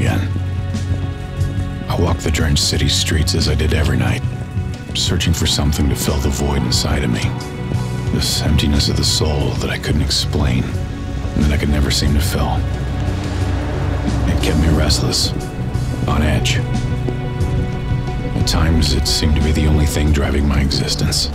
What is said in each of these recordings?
again. I walked the drenched city streets as I did every night, searching for something to fill the void inside of me. This emptiness of the soul that I couldn't explain, and that I could never seem to fill. It kept me restless, on edge. At times, it seemed to be the only thing driving my existence.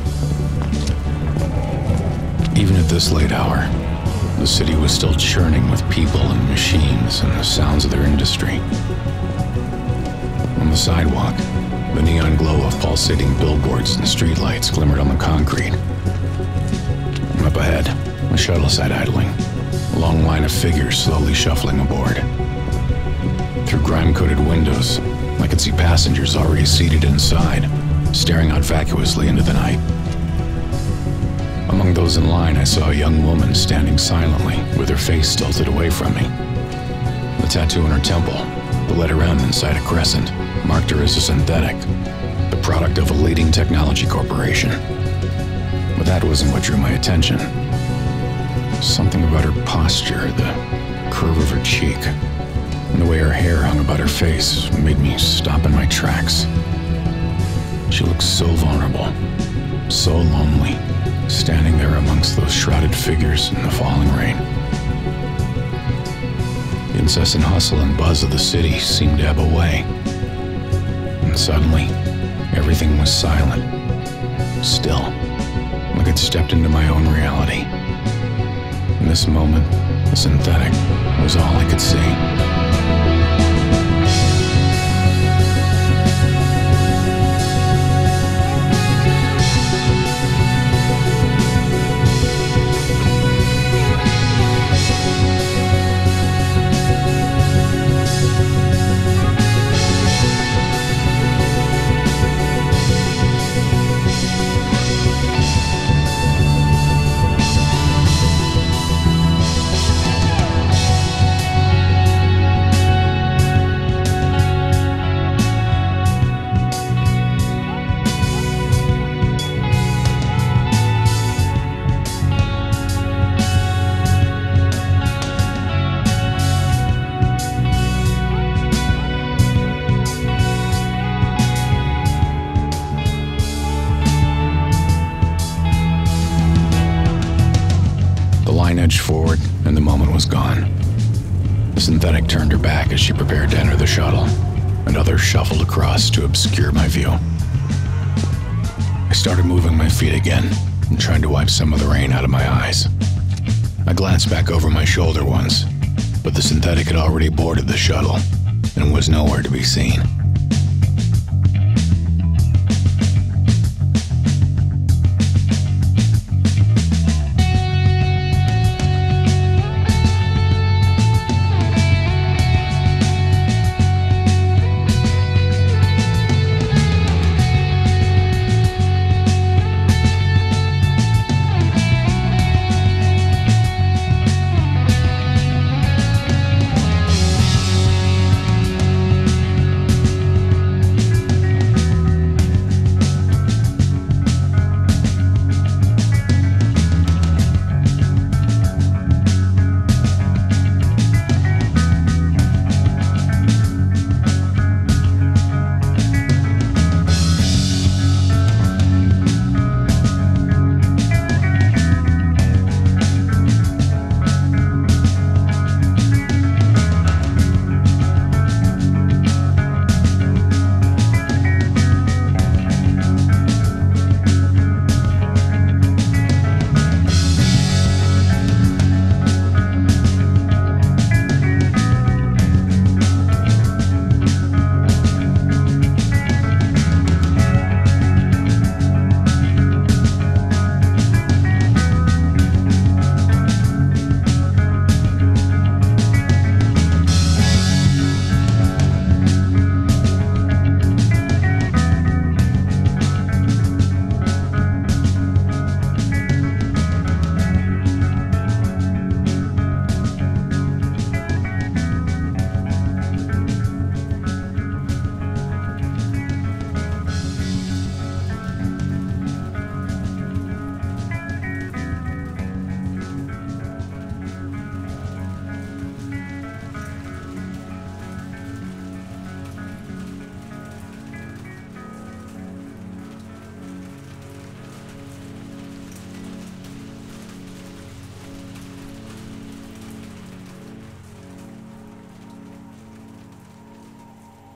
Even at this late hour, the city was still churning with people and machines and the sounds of their industry. On the sidewalk, the neon glow of pulsating billboards and streetlights glimmered on the concrete. Up ahead, a shuttle sat idling, a long line of figures slowly shuffling aboard. Through grime-coated windows, I could see passengers already seated inside, staring out vacuously into the night. Among those in line, I saw a young woman standing silently, with her face tilted away from me. The tattoo on her temple, the letter M inside a crescent, marked her as a synthetic, the product of a leading technology corporation. But that wasn't what drew my attention. Something about her posture, the curve of her cheek, and the way her hair hung about her face made me stop in my tracks. She looked so vulnerable, so lonely, standing there amongst those shrouded figures in the falling rain. The incessant hustle and buzz of the city seemed to ebb away. And suddenly, everything was silent, still, like I'd stepped into my own reality. In this moment, the synthetic was all I could see. Edged forward, and the moment was gone. The synthetic turned her back as she prepared to enter the shuttle, and others shuffled across to obscure my view. I started moving my feet again and tried to wipe some of the rain out of my eyes. I glanced back over my shoulder once, but the synthetic had already boarded the shuttle and was nowhere to be seen.